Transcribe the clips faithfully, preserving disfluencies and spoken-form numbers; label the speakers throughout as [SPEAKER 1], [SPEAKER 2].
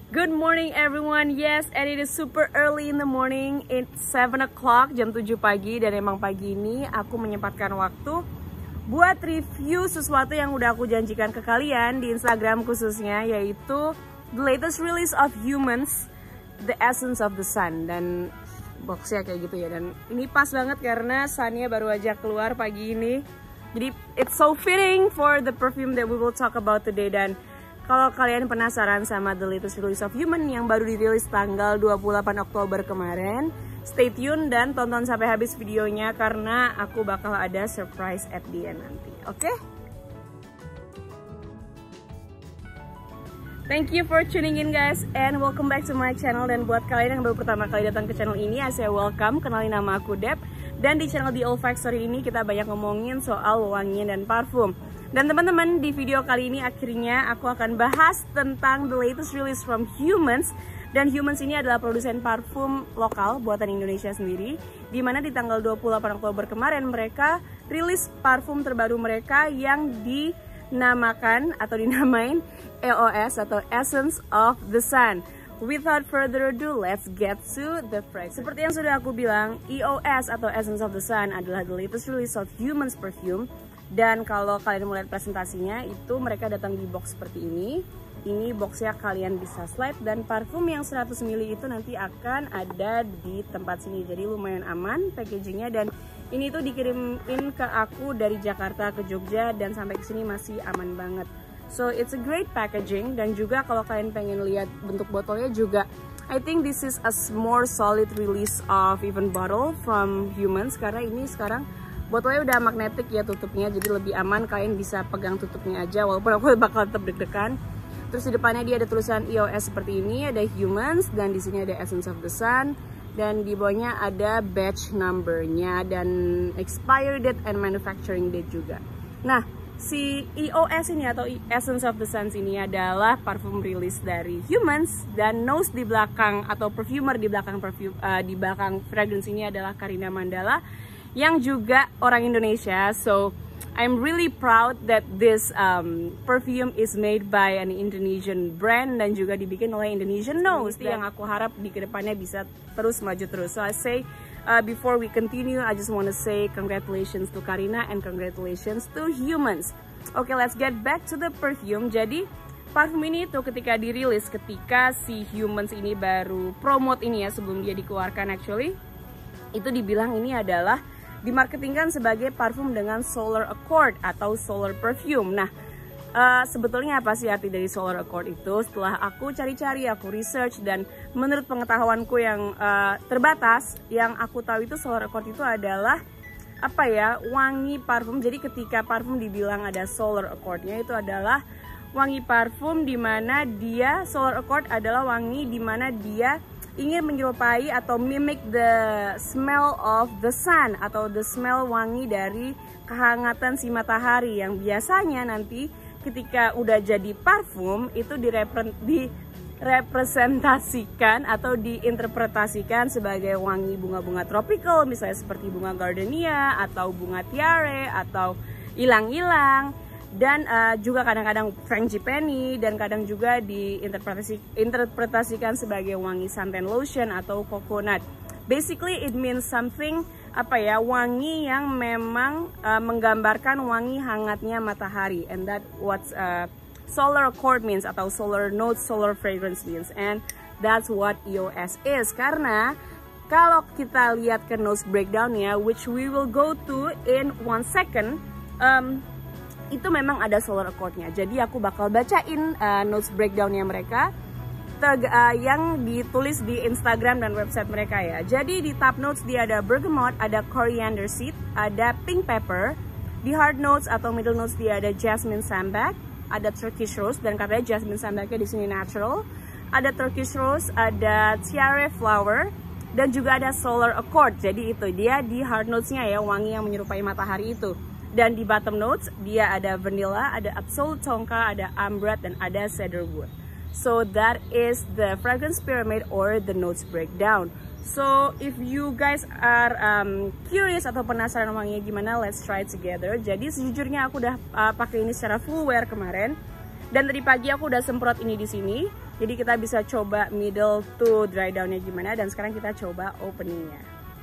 [SPEAKER 1] Good morning everyone. Yes, and it is super early in the morning. It's seven o'clock, jam tujuh pagi. Dan emang pagi ini aku menyempatkan waktu buat review sesuatu yang udah aku janjikan ke kalian di Instagram khususnya, yaitu the latest release of Humans, The Essence of the Sun. Dan boxnya kayak gitu ya. Dan ini pas banget karena sunnya baru aja keluar pagi ini. Jadi it's so fitting for the perfume that we will talk about today. Dan kalau kalian penasaran sama the latest release of Human yang baru dirilis tanggal dua puluh delapan Oktober kemarin, stay tune dan tonton sampai habis videonya karena aku bakal ada surprise at the end nanti. Oke? Okay? Thank you for tuning in guys and welcome back to my channel. Dan buat kalian yang baru pertama kali datang ke channel ini, saya welcome. Kenalin nama aku Deb. Dan di channel The Olfactory ini kita banyak ngomongin soal wangian dan parfum. Dan teman-teman, di video kali ini akhirnya aku akan bahas tentang the latest release from Humans. Dan Humans ini adalah produsen parfum lokal buatan Indonesia sendiri, dimana di tanggal dua puluh delapan Oktober kemarin mereka rilis parfum terbaru mereka yang dinamakan atau dinamain E O S atau Essence of the Sun. Without further ado, let's get to the fragrance. Seperti yang sudah aku bilang, E O S atau Essence of the Sun adalah the latest release of Humans perfume. Dan kalau kalian melihat presentasinya, itu mereka datang di box seperti ini. Ini boxnya kalian bisa slide, dan parfum yang seratus mililiter itu nanti akan ada di tempat sini. Jadi lumayan aman packagingnya, dan ini tuh dikirimin ke aku dari Jakarta ke Jogja, dan sampai ke sini masih aman banget. So it's a great packaging. Dan juga kalau kalian pengen lihat bentuk botolnya juga, I think this is a more solid release of even bottle from Humans, karena ini sekarang botolnya udah magnetic ya tutupnya, jadi lebih aman, kalian bisa pegang tutupnya aja, walaupun aku bakal tetap deg-degan. Terus di depannya dia ada tulisan E O S seperti ini, ada Humans, dan di sini ada Essence of the Sun, dan di bawahnya ada batch numbernya dan expiry date and manufacturing date juga. Nah, si E O S ini atau Essence of the Sun ini adalah parfum rilis dari Humans, dan nose di belakang atau perfumer di belakang perfume uh, di belakang fragrance ini adalah Karina Mandala, yang juga orang Indonesia. So I'm really proud that this um, perfume is made by an Indonesian brand dan juga dibikin oleh Indonesian nose. Itu yang aku harap di kedepannya bisa terus maju terus. So I say uh, before we continue, I just want to say congratulations to Karina and congratulations to Humans. Okay, let's get back to the perfume. Jadi parfum ini tuh ketika dirilis, ketika si Humans ini baru promote ini ya, sebelum dia dikeluarkan actually, itu dibilang ini adalah dimarketingkan sebagai parfum dengan solar accord atau solar perfume. Nah, uh, sebetulnya apa sih arti dari solar accord itu? Setelah aku cari-cari, aku research, dan menurut pengetahuanku yang uh, terbatas, yang aku tahu itu solar accord itu adalah apa ya, wangi parfum. Jadi ketika parfum dibilang ada solar accordnya, itu adalah wangi parfum dimana dia, solar accord adalah wangi dimana dia ingin menyerupai atau mimic the smell of the sun atau the smell wangi dari kehangatan si matahari, yang biasanya nanti ketika udah jadi parfum itu direpre direpresentasikan atau diinterpretasikan sebagai wangi bunga-bunga tropical, misalnya seperti bunga gardenia atau bunga tiare atau ilang-ilang. Dan uh, juga kadang-kadang frangipani, dan kadang juga diinterpretasikan sebagai wangi suntan lotion atau coconut. Basically it means something apa ya, wangi yang memang uh, menggambarkan wangi hangatnya matahari, and that what uh, solar accord means atau solar note, solar fragrance means, and that's what E O S is. Karena kalau kita lihat ke nose breakdown ya, which we will go to in one second, um, itu memang ada solar accordnya. Jadi aku bakal bacain uh, notes breakdownnya mereka ter, uh, yang ditulis di Instagram dan website mereka ya. Jadi di top notes dia ada bergamot, ada coriander seed, ada pink pepper. Di hard notes atau middle notes dia ada jasmine sambac, ada Turkish rose, dan katanya jasmine sambacnya di sini natural. Ada Turkish rose, ada tiare flower, dan juga ada solar accord. Jadi itu dia di hard notesnya ya, wangi yang menyerupai matahari itu. Dan di bottom notes dia ada vanilla, ada absolute tonka, ada amber, dan ada cedarwood. So that is the fragrance pyramid or the notes breakdown. So if you guys are um, curious atau penasaran wanginya gimana, let's try it together. Jadi sejujurnya aku udah uh, pakai ini secara full wear kemarin, dan tadi pagi aku udah semprot ini di sini. Jadi kita bisa coba middle to dry down-nya gimana, dan sekarang kita coba openingnya.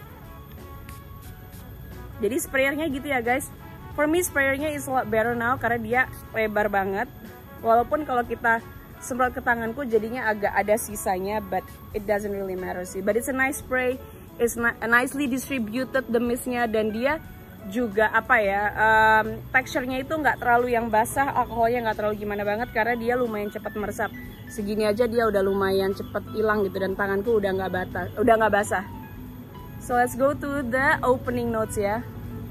[SPEAKER 1] Jadi sprayernya gitu ya guys. For me sprayernya is a lot better now karena dia lebar banget. Walaupun kalau kita semprot ke tanganku jadinya agak ada sisanya, but it doesn't really matter sih. But it's a nice spray, it's nicely distributed the mistnya, dan dia juga apa ya, um, teksturnya itu nggak terlalu yang basah, alkoholnya nggak terlalu gimana banget karena dia lumayan cepat meresap. Segini aja dia udah lumayan cepat hilang gitu, dan tanganku udah nggak basah, udah nggak basah. So let's go to the opening notes ya.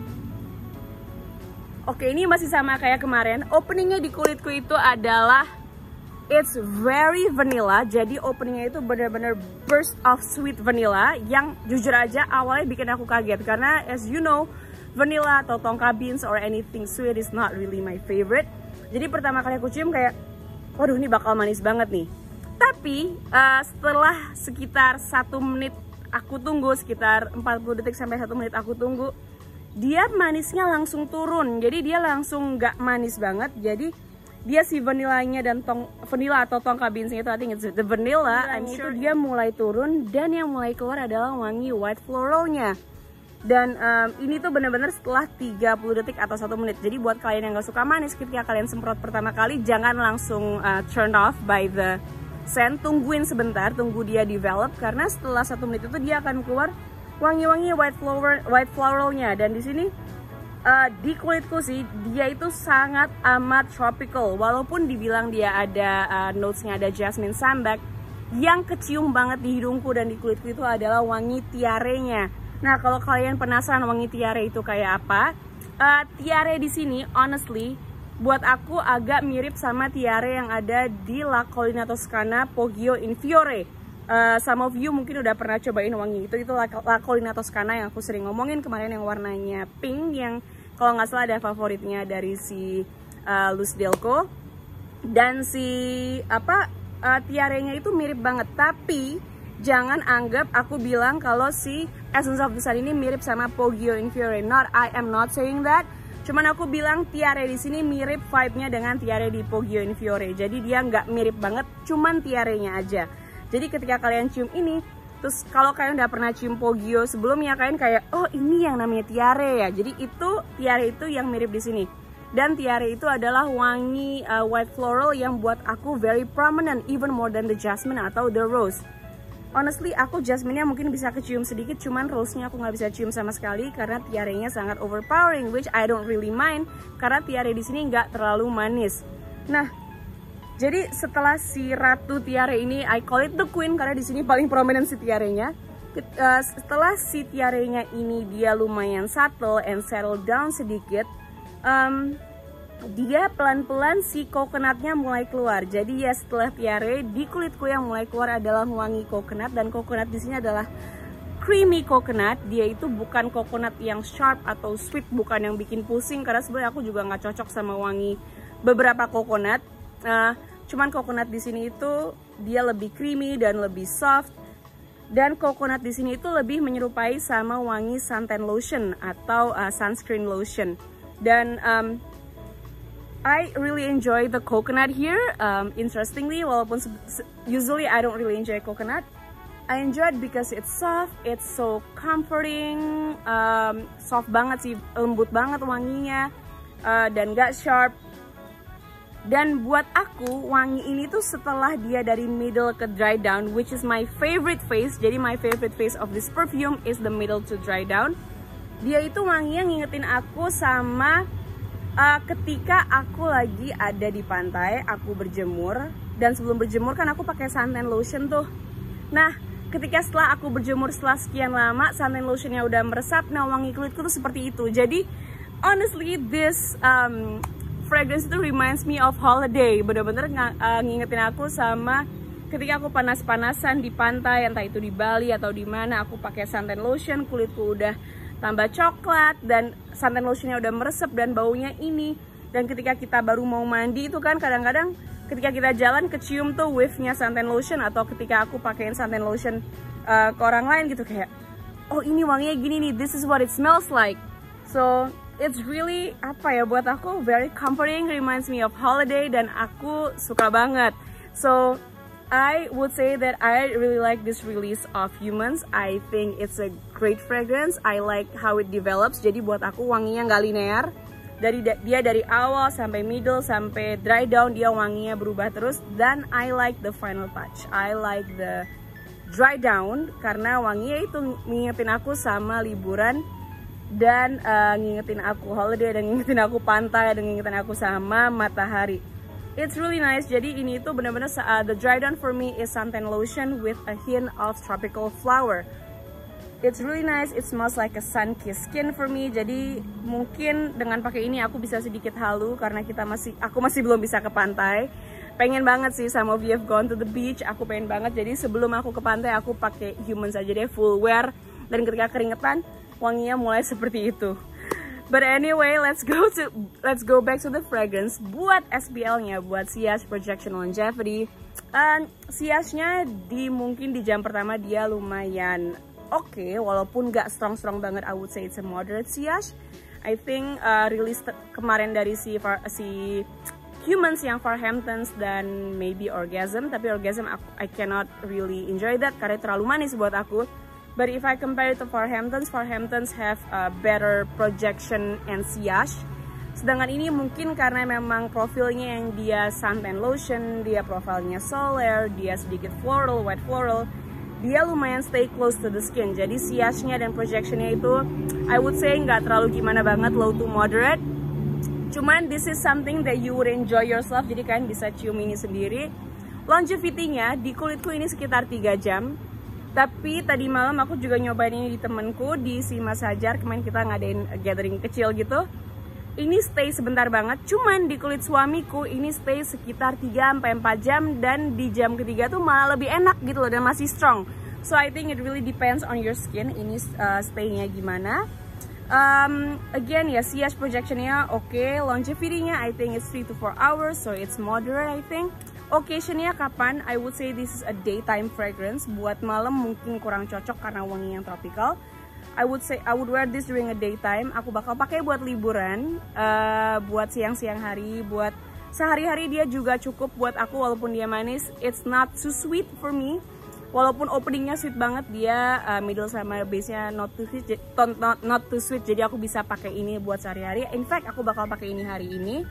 [SPEAKER 1] Oke, ini masih sama kayak kemarin. Openingnya di kulitku itu adalah it's very vanilla. Jadi openingnya itu benar-benar burst of sweet vanilla yang jujur aja awalnya bikin aku kaget karena as you know, vanilla atau tonka beans or anything sweet is not really my favorite. Jadi pertama kali aku cium kayak, waduh ini bakal manis banget nih. Tapi uh, setelah sekitar satu menit aku tunggu, sekitar empat puluh detik sampai satu menit aku tunggu, dia manisnya langsung turun. Jadi dia langsung nggak manis banget. Jadi dia si vanillanya dan tong vanilla atau tonka beansnya itu, I think it's the vanilla, and itu dia mulai turun, dan yang mulai keluar adalah wangi white floralnya. Dan um, ini tuh bener-bener setelah tiga puluh detik atau satu menit. Jadi buat kalian yang gak suka manis, ketika kalian semprot pertama kali, jangan langsung uh, turn off by the scent. Tungguin sebentar, tunggu dia develop, karena setelah satu menit itu dia akan keluar wangi-wangi white flower, white floralnya. Dan di sini uh, di kulitku sih dia itu sangat amat tropical. Walaupun dibilang dia ada uh, notesnya, ada jasmine sambac, yang kecium banget di hidungku dan di kulitku itu adalah wangi tiarenya. Nah, kalau kalian penasaran wangi tiare itu kayak apa, uh, tiare di sini, honestly, buat aku agak mirip sama tiare yang ada di La Collina Toscana Poggio in Fiore. Uh, some of you mungkin udah pernah cobain wangi itu, itu La, La Collina Toscana yang aku sering ngomongin kemarin, yang warnanya pink, yang kalau nggak salah ada favoritnya dari si uh, Luz Delco. Dan si apa uh, tiarenya itu mirip banget, tapi jangan anggap aku bilang kalau si Essence of the Sun ini mirip sama Poggio in Fiore. Not, I am not saying that. Cuman aku bilang tiare di sini mirip vibe-nya dengan tiare di Poggio in Fiore. Jadi dia nggak mirip banget, cuman tiarenya aja. Jadi ketika kalian cium ini, terus kalau kalian udah pernah cium Poggio sebelumnya, kalian kayak, oh ini yang namanya tiare ya. Jadi itu tiare itu yang mirip di sini. Dan tiare itu adalah wangi uh, white floral yang buat aku very prominent, even more than the jasmine atau the rose. Honestly, aku jasmine-nya mungkin bisa kecium sedikit, cuman rose-nya aku nggak bisa cium sama sekali karena tiarenya sangat overpowering, which I don't really mind karena tiare di sini nggak terlalu manis. Nah, jadi setelah si Ratu Tiare ini, I call it the queen karena di sini paling prominent si tiarenya. Uh, setelah si tiarenya ini dia lumayan subtle and settle down sedikit, um, dia pelan-pelan si coconutnya mulai keluar. Jadi ya setelah tiare, di kulitku yang mulai keluar adalah wangi coconut, dan coconut di sini adalah creamy coconut. Dia itu bukan coconut yang sharp atau sweet, bukan yang bikin pusing, karena sebenarnya aku juga nggak cocok sama wangi beberapa coconut. Uh, cuman coconut di sini itu dia lebih creamy dan lebih soft. Dan coconut di sini itu lebih menyerupai sama wangi suntan lotion atau uh, sunscreen lotion. Dan um, I really enjoy the coconut here. Um, interestingly, walaupun usually I don't really enjoy coconut, I enjoy it because it's soft, it's so comforting, um, soft banget sih, lembut banget wanginya, uh, dan gak sharp. Dan buat aku, wangi ini tuh setelah dia dari middle ke dry down, which is my favorite phase. Jadi my favorite phase of this perfume is the middle to dry down. Dia itu wanginya ngingetin aku sama Uh, ketika aku lagi ada di pantai, aku berjemur, dan sebelum berjemur kan aku pakai suntan lotion tuh. Nah, ketika setelah aku berjemur setelah sekian lama, suntan lotionnya udah meresap, nah wangi kulitku tuh seperti itu. Jadi, honestly, this um, fragrance itu reminds me of holiday. Bener-bener ng uh, ngingetin aku sama ketika aku panas-panasan di pantai, entah itu di Bali atau di mana, aku pakai suntan lotion, kulitku udah tambah coklat dan suntan lotionnya udah meresep dan baunya ini. Dan ketika kita baru mau mandi itu kan kadang-kadang ketika kita jalan kecium tuh whiff-nya suntan lotion, atau ketika aku pakein suntan lotion uh, ke orang lain gitu kayak, oh ini wanginya gini nih, this is what it smells like. So it's really apa ya, buat aku very comforting, reminds me of holiday, dan aku suka banget. So I would say that I really like this release of Humans. I think it's a great fragrance. I like how it develops. Jadi buat aku wanginya nggak linear. Dari dia dari awal sampai middle sampai dry down dia wanginya berubah terus. Dan I like the final touch. I like the dry down karena wanginya itu ngingetin aku sama liburan dan uh, ngingetin aku holiday dan ngingetin aku pantai dan ngingetin aku sama matahari. It's really nice. Jadi ini tuh benar-benar uh, the dry down for me is suntan lotion with a hint of tropical flower. It's really nice. It smells like a sun-kissed skin for me. Jadi mungkin dengan pakai ini aku bisa sedikit halu karena kita masih aku masih belum bisa ke pantai. Pengen banget sih, some of you have gone to the beach. Aku pengen banget. Jadi sebelum aku ke pantai aku pakai Humans aja deh full wear dan ketika keringetan wanginya mulai seperti itu. But anyway, let's go to let's go back to the fragrance. Buat S P L-nya, buat Sillage Projection Longevity, uh, Sillage-nya di mungkin di jam pertama dia lumayan oke, okay, walaupun gak strong-strong banget. I would say it's a moderate Sillage. I think uh, rilis kemarin dari si si Humans yang Farhamptons dan maybe Orgasm, tapi Orgasm aku, I cannot really enjoy that karena terlalu manis buat aku. But if I compare it to Farhamptons, Farhamptons have a better projection and sillage. Sedangkan ini mungkin karena memang profilnya yang dia suntan lotion, dia profilnya solar, dia sedikit floral, white floral. Dia lumayan stay close to the skin. Jadi sillage-nya dan projectionnya itu I would say nggak terlalu gimana banget, low to moderate. Cuman this is something that you would enjoy yourself. Jadi kalian bisa cium ini sendiri. Longevity-nya di kulitku ini sekitar tiga jam. Tapi tadi malam aku juga nyobain ini di temenku di si Mas Hajar. Kemarin kita ngadain gathering kecil gitu. Ini stay sebentar banget. Cuman di kulit suamiku ini stay sekitar tiga sampai empat jam. Dan di jam ketiga tuh malah lebih enak gitu loh. Dan masih strong. So I think it really depends on your skin. Ini uh, stay-nya gimana. Um, again ya, sillage projection-nya oke. Okay. Longevity-nya I think it's three to four hours. So it's moderate I think. Occasion-nya kapan? I would say this is a daytime fragrance. Buat malam mungkin kurang cocok karena wangi yang tropical. I would say I would wear this during a daytime. Aku bakal pakai buat liburan, uh, buat siang-siang hari, buat sehari-hari dia juga cukup buat aku walaupun dia manis. It's not too sweet for me. Walaupun openingnya sweet banget, dia uh, middle sama base-nya not too sweet, not, not too sweet. Jadi aku bisa pakai ini buat sehari-hari. In fact, aku bakal pakai ini hari ini.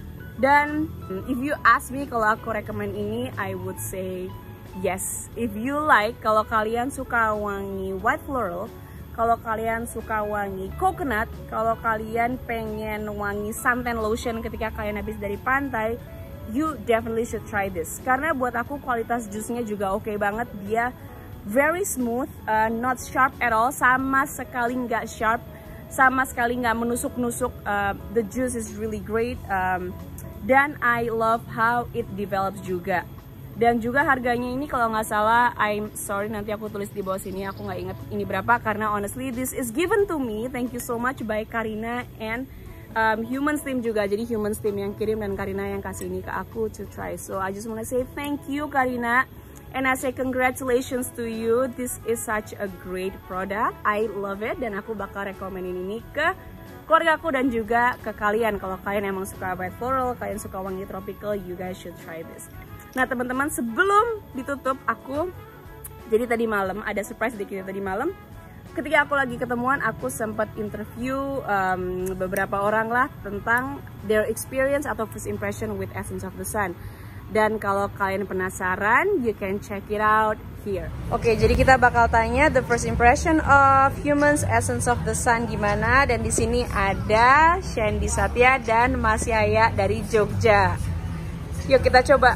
[SPEAKER 1] Dan if you ask me kalau aku recommend ini, I would say yes. If you like, kalau kalian suka wangi white floral, kalau kalian suka wangi coconut, kalau kalian pengen wangi suntan lotion ketika kalian habis dari pantai, you definitely should try this. Karena buat aku kualitas jusnya juga oke okay banget. Dia very smooth, uh, not sharp at all, sama sekali nggak sharp, sama sekali nggak menusuk-nusuk. Uh, the juice is really great. Um, Dan I love how it develops juga. Dan juga harganya ini kalau nggak salah, I'm sorry nanti aku tulis di bawah sini, aku nggak inget ini berapa. Karena honestly this is given to me, thank you so much by Karina and um, Humans team juga. Jadi Humans team yang kirim dan Karina yang kasih ini ke aku to try. So I just wanna say thank you Karina. And I say congratulations to you, this is such a great product, I love it. Dan aku bakal rekomenin ini ke keluarga aku dan juga ke kalian. Kalau kalian emang suka white floral, kalian suka wangi tropical, you guys should try this. Nah teman-teman, sebelum ditutup aku, jadi tadi malam ada surprise dikit tadi malam. Ketika aku lagi ketemuan, aku sempat interview um, beberapa orang lah tentang their experience atau first impression with Essence of the Sun. Dan kalau kalian penasaran, you can check it out here. Oke, jadi kita bakal tanya the first impression of Humans Essence of the Sun gimana. Dan di sini ada Shandy Satya dan Mas Yaya dari Jogja. Yuk kita coba.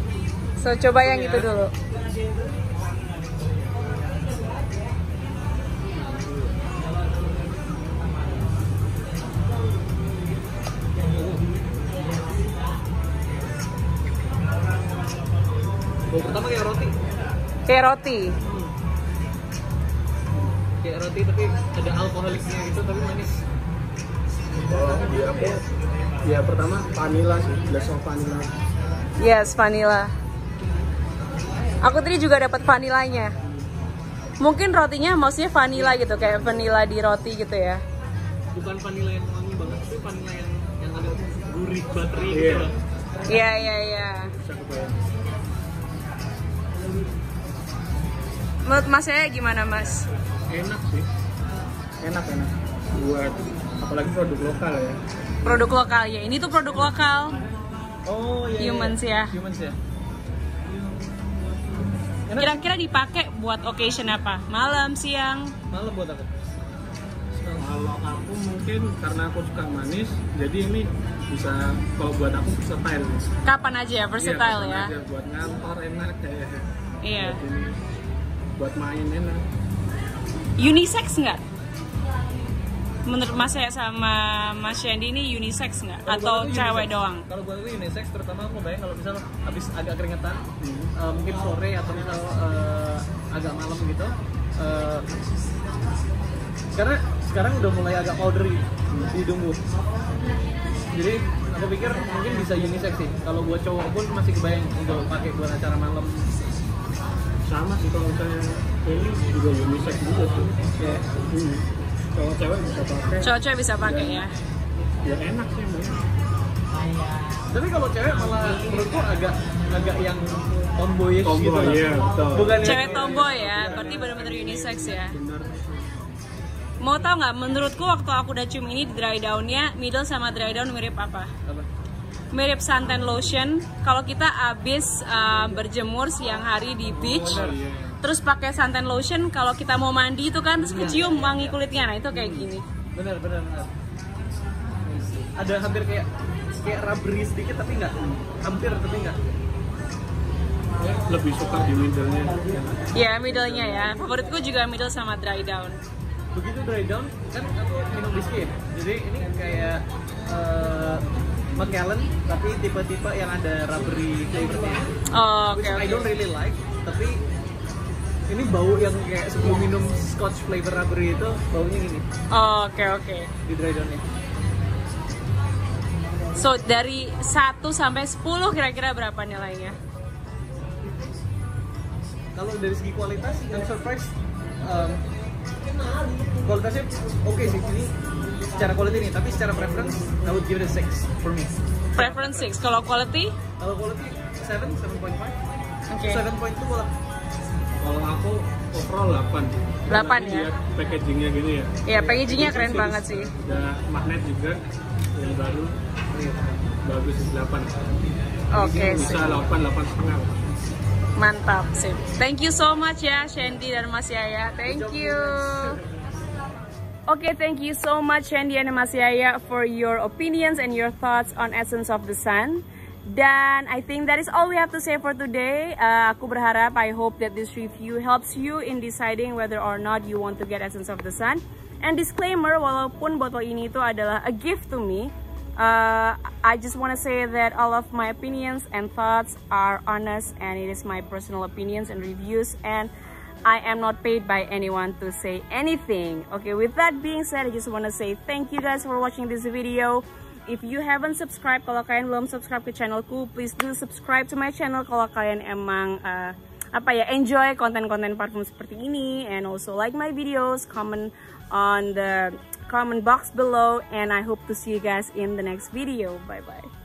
[SPEAKER 1] So coba yang itu dulu.
[SPEAKER 2] Bau pertama kayak roti.
[SPEAKER 1] Kayak roti.
[SPEAKER 2] Hmm. Kayak roti tapi ada alkoholiknya gitu tapi manis.
[SPEAKER 3] Oh, ya aku ya pertama vanilla sih, glass of vanilla.
[SPEAKER 1] Yes, vanilla. Aku tadi juga dapat vanilanya. Mungkin rotinya maksudnya vanilla gitu, kayak vanilla di roti gitu ya.
[SPEAKER 2] Bukan vanilla yang wangi banget, tapi vanilla yang yang agak gurih, buttery
[SPEAKER 3] Iya.
[SPEAKER 2] gitu loh.
[SPEAKER 1] Iya, iya, iya.
[SPEAKER 3] Bisa kebayang.
[SPEAKER 1] Menurut Mas Yaya gimana Mas?
[SPEAKER 3] Enak sih, enak enak. Buat apalagi produk lokal ya.
[SPEAKER 1] Produk lokal ya, ini tuh produk lokal.
[SPEAKER 2] Oh iya.
[SPEAKER 1] Humans ya.
[SPEAKER 2] Humans ya.
[SPEAKER 1] Kira-kira dipakai buat occasion apa? Malam, siang?
[SPEAKER 2] Malam buat aku.
[SPEAKER 3] Kalau aku mungkin karena aku suka manis, jadi ini bisa kalau buat aku versatile.
[SPEAKER 1] Kapan aja ya, versatile
[SPEAKER 3] Iya,
[SPEAKER 1] ya?
[SPEAKER 3] aja. Buat ngantor enak kayak.
[SPEAKER 1] Iya.
[SPEAKER 3] Buat ini, buat main enak.
[SPEAKER 1] Unisex nggak? Menurut Mas Yaya sama Mas Shandy ini unisex nggak?
[SPEAKER 2] Kalau
[SPEAKER 1] Atau
[SPEAKER 2] buat aku
[SPEAKER 1] cewek
[SPEAKER 2] unisex.
[SPEAKER 1] doang?
[SPEAKER 2] Kalau buat aku unisex, terutama aku bayang kalau misal habis agak keringetan,
[SPEAKER 3] Hmm.
[SPEAKER 2] uh, mungkin sore atau misal uh, agak malam gitu. Uh, karena sekarang udah mulai agak powdery di hidung gue. Jadi aku pikir mungkin bisa unisex sih. Kalau buat cowok pun masih kebayang untuk pakai buat acara malam.
[SPEAKER 3] Sama sih kalau misalnya ini juga unisex juga sih.
[SPEAKER 2] Ya.
[SPEAKER 3] Hmm. Kalau cewek bisa pakai.
[SPEAKER 1] Cowok-cewek bisa pakai ya?
[SPEAKER 3] Ya enak sih Mbak.
[SPEAKER 2] Tapi kalau cewek malah menurutku agak agak yang tomboyish
[SPEAKER 3] Tomboy,
[SPEAKER 2] gitu loh.
[SPEAKER 3] iya, betul.
[SPEAKER 2] Bukan yang-
[SPEAKER 1] Cewek tomboy ya, berarti benar-benar unisex ya?
[SPEAKER 3] Bener.
[SPEAKER 1] Mau tau nggak? Menurutku waktu aku udah cium ini di dry down-nya, middle sama dry down mirip apa?
[SPEAKER 2] Apa?
[SPEAKER 1] Mirip suntan lotion. Kalau kita abis uh, berjemur siang hari di beach,
[SPEAKER 3] Oh, iya.
[SPEAKER 1] terus pakai suntan lotion, kalau kita mau mandi itu kan terus kecium wangi kulitnya, nah itu kayak gini.
[SPEAKER 2] Benar benar benar. Ada hampir kayak kayak rubbery sedikit tapi enggak. Hampir tapi enggak.
[SPEAKER 3] Ya, lebih suka di middle-nya.
[SPEAKER 1] Ya middle-nya ya. Favoritku juga middle sama dry down.
[SPEAKER 2] Begitu dry down kan aku minum whisky. Jadi ini kayak uh, Macallan tapi tipe-tipe yang ada rubbery flavornya.
[SPEAKER 1] Oh, oke
[SPEAKER 2] Which I
[SPEAKER 1] oke.
[SPEAKER 2] don't really like, tapi ini bau yang kayak sebelum minum Scotch flavor rubbery itu baunya gini
[SPEAKER 1] Oh, oke oke.
[SPEAKER 2] di dry downnya.
[SPEAKER 1] So dari satu sampai sepuluh kira-kira berapa nilainya?
[SPEAKER 2] Kalau dari segi kualitas, I'm surprised. Um, kualitasnya oke sih ini secara quality nih, tapi secara preference I would give it a six for me.
[SPEAKER 1] Preference six. Kalau quality?
[SPEAKER 2] Kalau quality seven, seven point five.
[SPEAKER 1] Oke.
[SPEAKER 2] seven point two malah.
[SPEAKER 3] Kalau aku overall delapan.
[SPEAKER 1] delapan ya?
[SPEAKER 3] Lihat packagingnya gini ya.
[SPEAKER 1] Ya packagingnya keren banget sih.
[SPEAKER 3] Ada magnet juga yang baru. Bagus sih delapan.
[SPEAKER 1] Oke
[SPEAKER 3] Bisa
[SPEAKER 1] sih.
[SPEAKER 3] delapan, delapan setengah.
[SPEAKER 1] Mantap sih. Thank you so much ya Shandy dan Mas Yaya. Thank you. Okay, thank you so much Shandy and Mas Yaya for your opinions and your thoughts on Essence of the Sun. Dan I think that is all we have to say for today. Uh, aku berharap, I hope that this review helps you in deciding whether or not you want to get Essence of the Sun. And disclaimer, walaupun botol ini itu adalah a gift to me, uh, I just want to say that all of my opinions and thoughts are honest and it is my personal opinions and reviews, and I am not paid by anyone to say anything. Okay, with that being said, I just want to say thank you guys for watching this video. If you haven't subscribed, kalau kalian belum subscribe ke channelku, please do subscribe to my channel kalau kalian emang uh, apa ya, enjoy konten-konten parfum seperti ini, and also like my videos, comment on the comment box below, and I hope to see you guys in the next video. Bye bye.